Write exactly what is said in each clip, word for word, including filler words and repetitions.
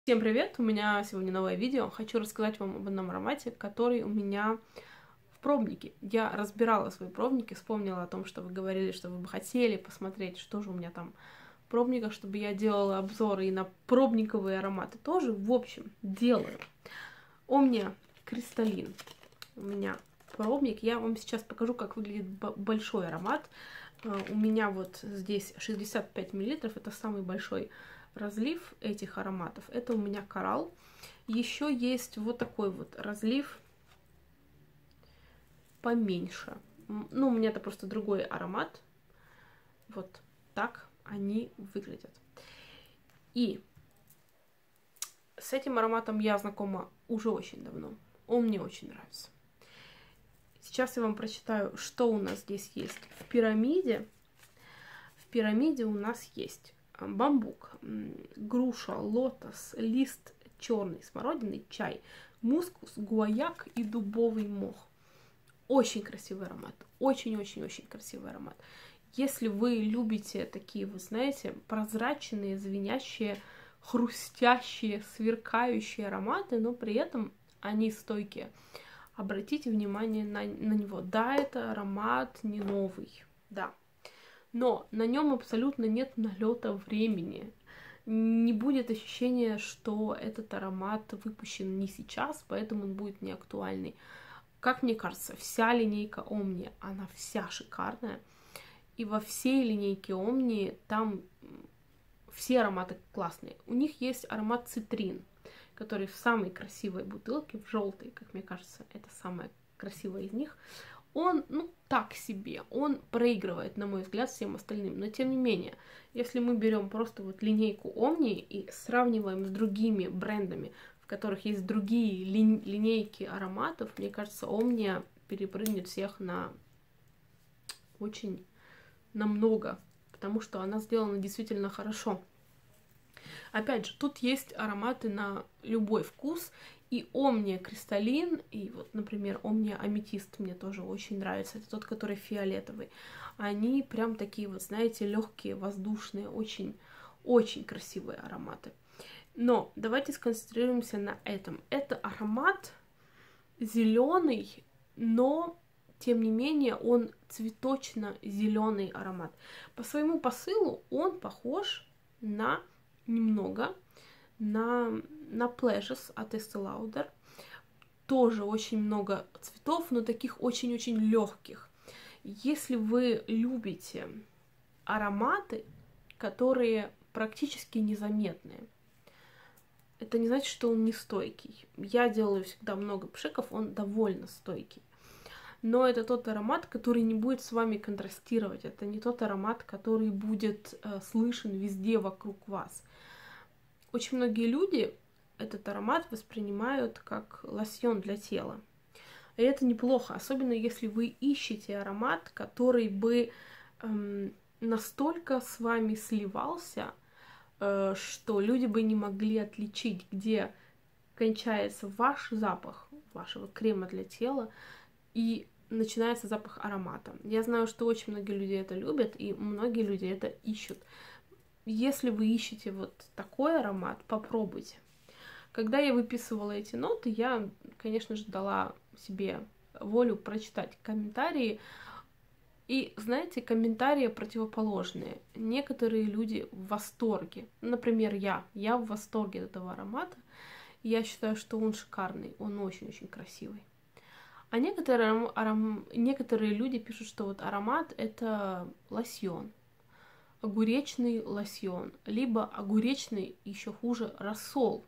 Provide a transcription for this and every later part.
Всем привет! У меня сегодня новое видео. Хочу рассказать вам об одном аромате, который у меня в пробнике. Я разбирала свои пробники, вспомнила о том, что вы говорили, что вы бы хотели посмотреть, что же у меня там в пробниках, чтобы я делала обзоры и на пробниковые ароматы тоже. В общем, делаю. Omnia Crystalline. У меня пробник. Я вам сейчас покажу, как выглядит большой аромат. У меня вот здесь шестьдесят пять миллилитров. Это самый большой разлив этих ароматов. Это у меня коралл. Еще есть вот такой вот разлив поменьше. Ну, у меня это просто другой аромат. Вот так они выглядят. И с этим ароматом я знакома уже очень давно. Он мне очень нравится. Сейчас я вам прочитаю, что у нас здесь есть в пирамиде. В пирамиде у нас есть бамбук, груша, лотос, лист черный, смородины, чай, мускус, гуаяк и дубовый мох. Очень красивый аромат, очень-очень-очень красивый аромат. Если вы любите такие, вы знаете, прозрачные, звенящие, хрустящие, сверкающие ароматы, но при этом они стойкие, обратите внимание на, на него. Да, это аромат не новый, да. Но на нем абсолютно нет налета времени. Не будет ощущения, что этот аромат выпущен не сейчас, поэтому он будет не актуальный. Как мне кажется, вся линейка Omni, она вся шикарная. И во всей линейке Omni там все ароматы классные. У них есть аромат цитрин, который в самой красивой бутылке, в желтой, как мне кажется, это самая красивая из них. Он, ну, так себе, он проигрывает, на мой взгляд, всем остальным. Но, тем не менее, если мы берем просто вот линейку Omni и сравниваем с другими брендами, в которых есть другие ли, линейки ароматов, мне кажется, Omni перепрыгнет всех на очень намного, потому что она сделана действительно хорошо. Опять же, тут есть ароматы на любой вкус, и Omnia Crystalline, и вот, например, Omnia Аметист мне тоже очень нравится, это тот, который фиолетовый. Они прям такие вот, знаете, легкие, воздушные, очень, очень красивые ароматы. Но давайте сконцентрируемся на этом. Это аромат зеленый, но тем не менее он цветочно-зеленый аромат. По своему посылу он похож на немного на, на Pleasures от Estee Lauder. Тоже очень много цветов, но таких очень-очень легких. Если вы любите ароматы, которые практически незаметные, это не значит, что он не стойкий. Я делаю всегда много пшиков, он довольно стойкий. Но это тот аромат, который не будет с вами контрастировать. Это не тот аромат, который будет э, слышен везде вокруг вас. Очень многие люди этот аромат воспринимают как лосьон для тела. И это неплохо, особенно если вы ищете аромат, который бы эм, настолько с вами сливался, э, что люди бы не могли отличить, где кончается ваш запах вашего крема для тела и начинается запах аромата. Я знаю, что очень многие люди это любят, и многие люди это ищут. Если вы ищете вот такой аромат, попробуйте. Когда я выписывала эти ноты, я, конечно же, дала себе волю прочитать комментарии. И, знаете, комментарии противоположные. Некоторые люди в восторге. Например, я. Я в восторге от этого аромата. Я считаю, что он шикарный, он очень-очень красивый. А некоторые, аром... некоторые люди пишут, что вот аромат — это лосьон. Огуречный лосьон, либо огуречный, еще хуже, рассол.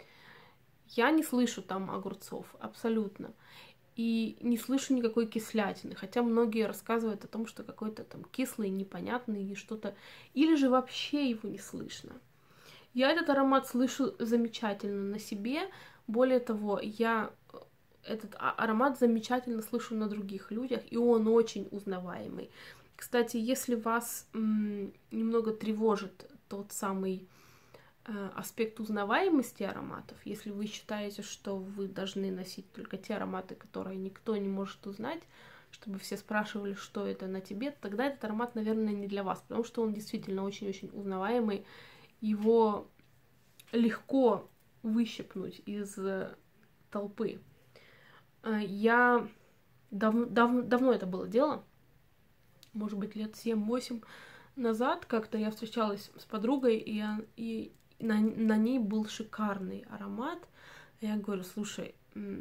Я не слышу там огурцов, абсолютно. И не слышу никакой кислятины, хотя многие рассказывают о том, что какой-то там кислый, непонятный и что-то, или же вообще его не слышно. Я этот аромат слышу замечательно на себе, более того, я этот аромат замечательно слышу на других людях, и он очень узнаваемый. Кстати, если вас м, немного тревожит тот самый э, аспект узнаваемости ароматов, если вы считаете, что вы должны носить только те ароматы, которые никто не может узнать, чтобы все спрашивали, что это на тебе, тогда этот аромат, наверное, не для вас, потому что он действительно очень-очень узнаваемый, его легко выщипнуть из толпы. Я дав дав давно это было дело, может быть, лет семь-восемь назад как-то я встречалась с подругой, и, и на, на ней был шикарный аромат. Я говорю, слушай,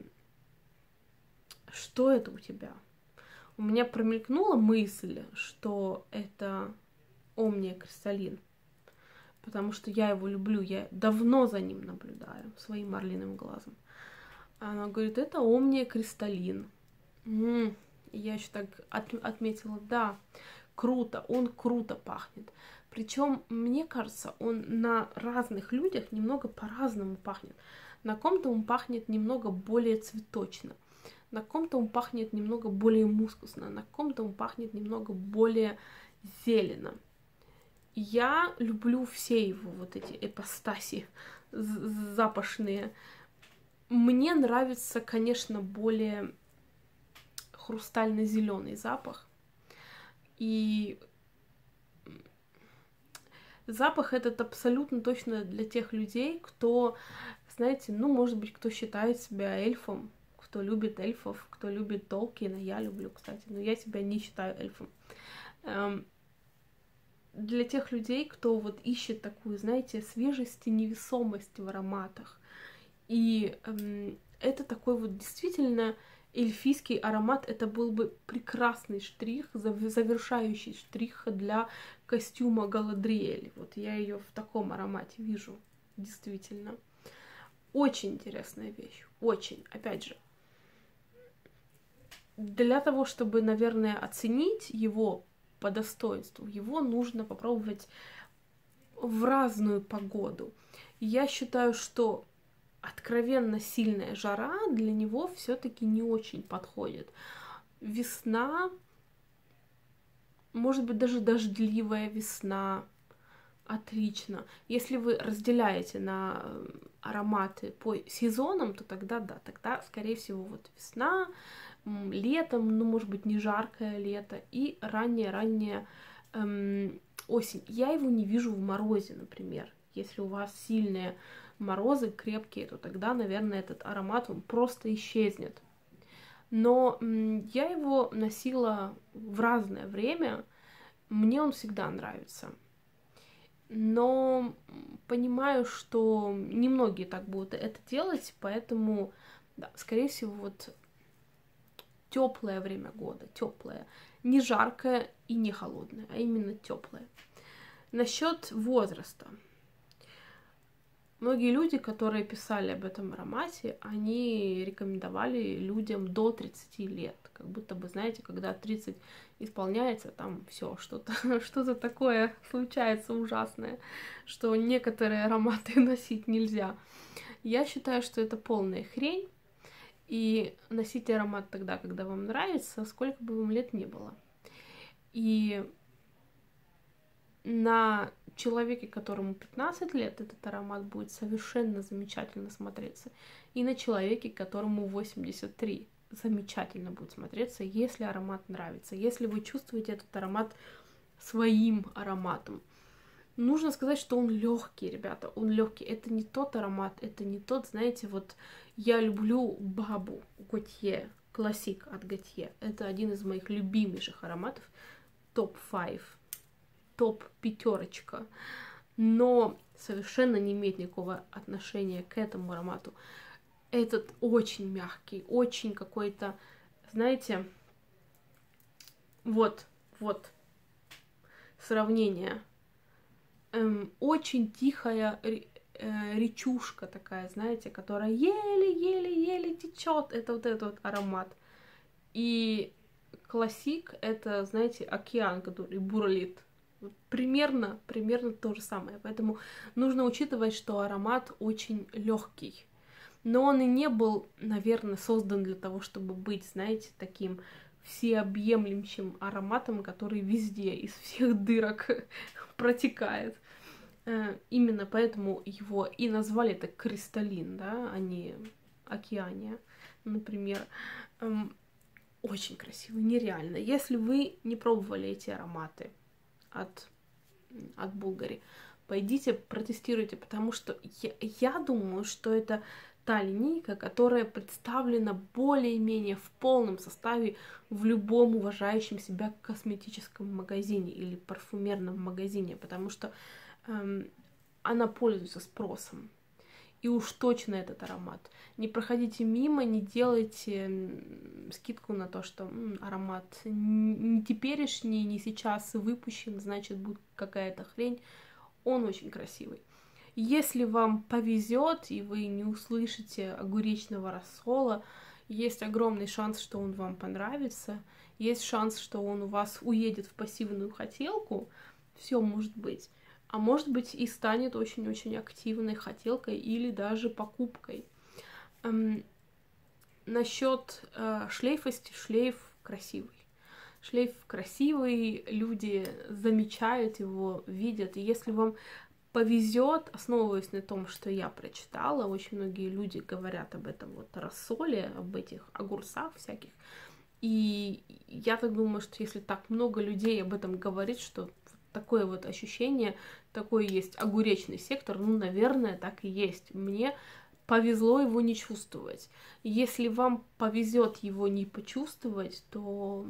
что это у тебя? У меня промелькнула мысль, что это Omnia Crystalline, потому что я его люблю, я давно за ним наблюдаю своим орлиным глазом. Она говорит, это Omnia Crystalline. М-м, я еще так от, отметила, да, круто, он круто пахнет. Причем, мне кажется, он на разных людях немного по-разному пахнет. На ком-то он пахнет немного более цветочно, на ком-то он пахнет немного более мускусно, на ком-то он пахнет немного более зелено. Я люблю все его вот эти ипостаси запашные. Мне нравится, конечно, более хрустально-зеленый запах. И запах этот абсолютно точно для тех людей, кто, знаете, ну, может быть, кто считает себя эльфом, кто любит эльфов, кто любит Толкиена. Я люблю, кстати, но я себя не считаю эльфом. Эм, для тех людей, кто вот ищет такую, знаете, свежесть и невесомость в ароматах. И эм, это такой вот действительно эльфийский аромат. Это был бы прекрасный штрих, завершающий штрих для костюма Галадриэль. Вот я ее в таком аромате вижу, действительно. Очень интересная вещь, очень. Опять же, для того, чтобы, наверное, оценить его по достоинству, его нужно попробовать в разную погоду. Я считаю, что откровенно сильная жара для него все-таки не очень подходит. Весна, может быть, даже дождливая весна, отлично. Если вы разделяете на ароматы по сезонам, то тогда да, тогда, скорее всего, вот весна, летом, ну, может быть, не жаркое лето, и ранняя-ранняя эм, осень. Я его не вижу в морозе, например. Если у вас сильные морозы, крепкие, то тогда, наверное, этот аромат, он просто исчезнет. Но м, я его носила в разное время, мне он всегда нравится. Но понимаю, что немногие так будут это делать, поэтому, да, скорее всего, вот теплое время года, теплое, не жаркое и не холодное, а именно теплое. Насчет возраста. Многие люди, которые писали об этом аромате, они рекомендовали людям до тридцати лет. Как будто бы, знаете, когда тридцать исполняется, там все, что-то что-то такое случается ужасное, что некоторые ароматы носить нельзя. Я считаю, что это полная хрень. И носите аромат тогда, когда вам нравится, сколько бы вам лет не было. И на человеке, которому пятнадцать лет, этот аромат будет совершенно замечательно смотреться. И на человеке, которому восемьдесят три, замечательно будет смотреться, если аромат нравится. Если вы чувствуете этот аромат своим ароматом. Нужно сказать, что он легкий, ребята, он легкий. Это не тот аромат, это не тот, знаете, вот я люблю Бабу Готье, классик от Готье. Это один из моих любимейших ароматов, топ пять, топ пятерочка. Но совершенно не имеет никакого отношения к этому аромату. Этот очень мягкий, очень какой-то, знаете, вот, вот, сравнение. Эм, очень тихая э, речушка такая, знаете, которая еле-еле-еле течет. Это вот этот вот аромат. И классик — это, знаете, океан, который бурлит. Примерно, примерно то же самое. Поэтому нужно учитывать, что аромат очень легкий. Но он и не был, наверное, создан для того, чтобы быть, знаете, таким всеобъемлющим ароматом, который везде, из всех дырок протекает. Именно поэтому его и назвали это Кристаллин, да, а не Океания, например. Очень красивый, нереально. Если вы не пробовали эти ароматы от, от Bulgari, пойдите протестируйте, потому что я, я думаю, что это та линейка, которая представлена более-менее в полном составе в любом уважающем себя косметическом магазине или парфюмерном магазине, потому что эм, она пользуется спросом. И уж точно этот аромат. Не проходите мимо, не делайте скидку на то, что м, аромат не теперешний, не сейчас выпущен, значит будет какая-то хрень. Он очень красивый. Если вам повезет и вы не услышите огуречного рассола, есть огромный шанс, что он вам понравится. Есть шанс, что он у вас уедет в пассивную хотелку. Все может быть. А может быть и станет очень-очень активной хотелкой или даже покупкой. Эм, насчет э, шлейфости, шлейф красивый. Шлейф красивый, люди замечают его, видят. И если вам повезет, основываясь на том, что я прочитала, очень многие люди говорят об этом вот рассоле, об этих огурцах всяких. И я так думаю, что если так много людей об этом говорит, что такое вот ощущение, такой есть огуречный сектор, ну, наверное, так и есть. Мне повезло его не чувствовать. Если вам повезет его не почувствовать, то,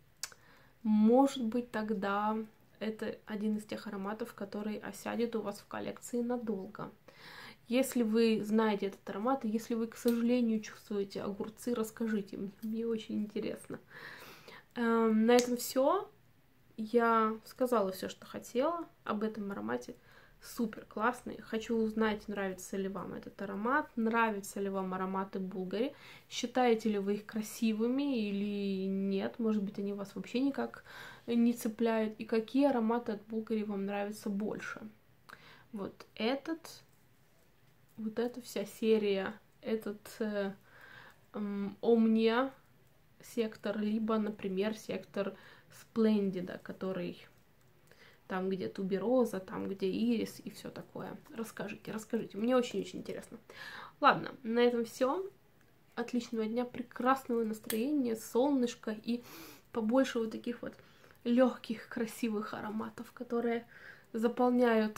может быть, тогда это один из тех ароматов, который осядет у вас в коллекции надолго. Если вы знаете этот аромат, и если вы, к сожалению, чувствуете огурцы, расскажите мне, мне очень интересно. Эм, на этом все. Я сказала все, что хотела об этом аромате. Супер классный. Хочу узнать, нравится ли вам этот аромат, нравятся ли вам ароматы Bulgari, считаете ли вы их красивыми или нет, может быть, они вас вообще никак не цепляют, и какие ароматы от Bulgari вам нравятся больше. Вот этот, вот эта вся серия, этот э, эм, Omnia сектор, либо, например, сектор Splendida, который там, где тубероза, там, где ирис и все такое. Расскажите, расскажите. Мне очень-очень интересно. Ладно, на этом все. Отличного дня, прекрасного настроения, солнышка и побольше вот таких вот легких, красивых ароматов, которые заполняют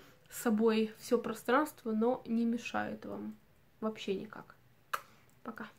собой все пространство, но не мешают вам вообще никак. Пока.